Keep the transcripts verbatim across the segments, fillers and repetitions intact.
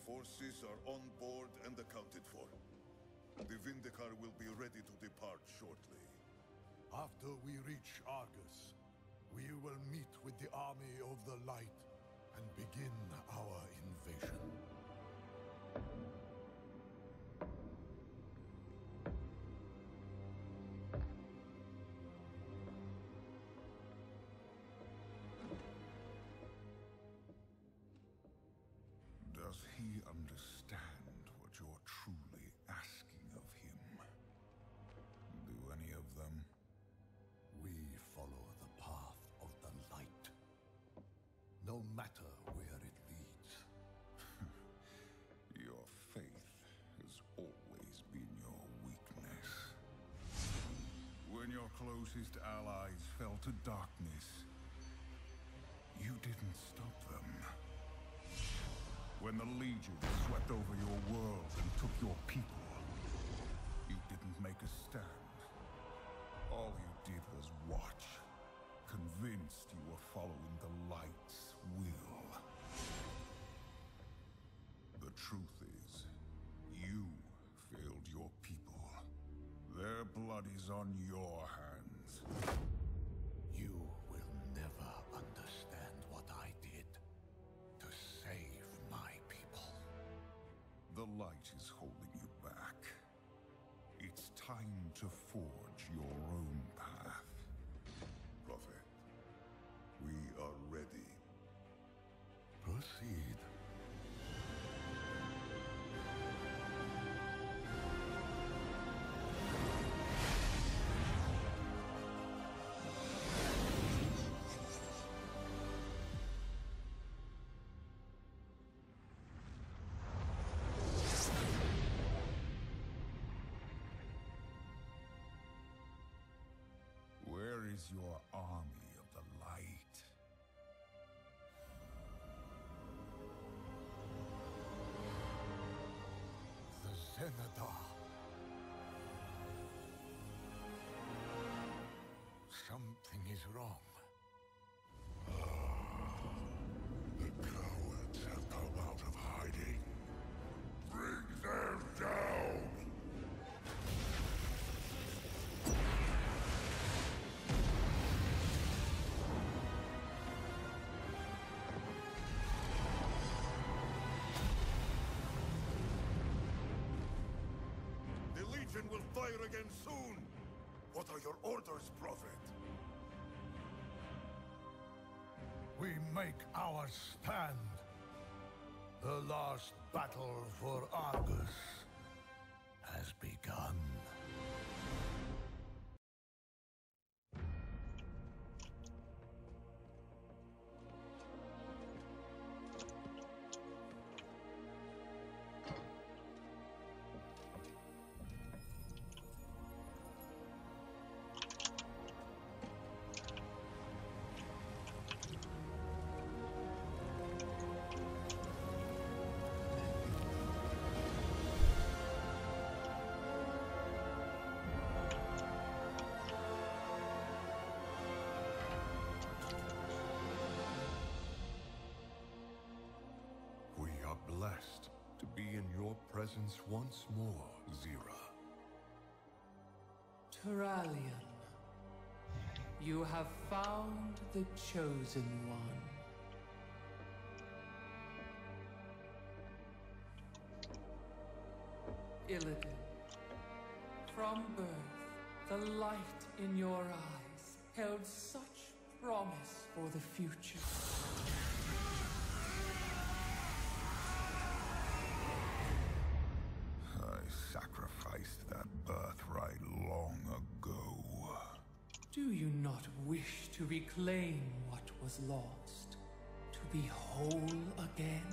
forces are on board and accounted for. The Vindicar will be ready to depart shortly. After we reach Argus, we will meet with the Army of the Light and begin our invasion. Does he understand what you're truly asking of him? Do any of them? We follow the path of the light, no matter where it leads. Your faith has always been your weakness. When your closest allies fell to darkness, you didn't stop them. When the Legion swept over your world and took your people, you didn't make a stand. All you did was watch, convinced you were following the Light's will. The truth is, you failed your people. Their blood is on your hands. You will never understand what I did to save my people. The Light is holding you back. It's time to forge your own path. Prophet, we are ready. Proceed. Where is your army of the Light? The Zenadar. Something is wrong. The cowards have come out of hiding. Bring them down! The Legion will fire again soon! What are your orders, Prophet? We make our stand. The last battle for Argus has begun. We are blessed to be in your presence once more, Zira. Turalyon, you have found the Chosen One. Illidan, from birth, the light in your eyes held such promise for the future. I sacrificed that birthright long ago. Do you not wish to reclaim what was lost? To be whole again?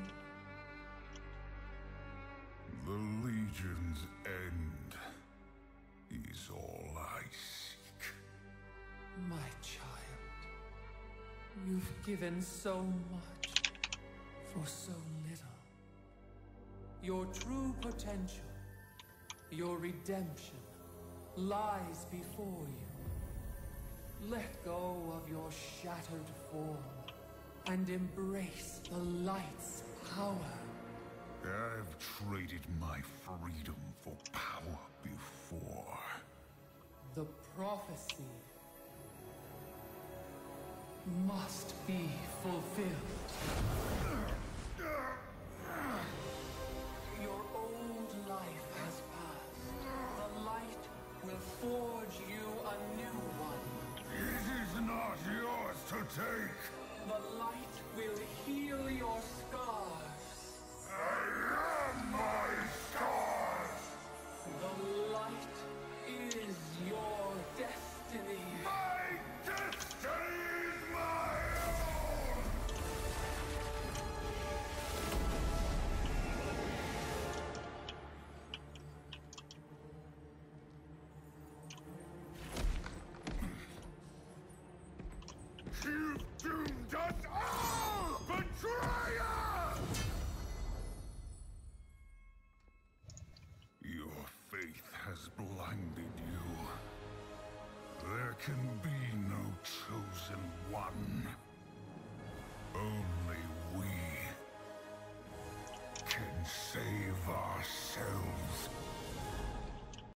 The Legion's end is all I seek. My child, you've given so much for so little. Your true potential, your redemption, lies before you. Let go of your shattered form and embrace the light's power. I've traded my freedom for power before. The prophecy must be fulfilled. Your old life has passed. The light will forge you a new one. It is not yours to take. The light will heal your scars. I am my scars! The light is your destiny. My destiny is my own! You've doomed us all, betrayer! Your faith has blinded you. There can be no chosen one. Only we can save ourselves.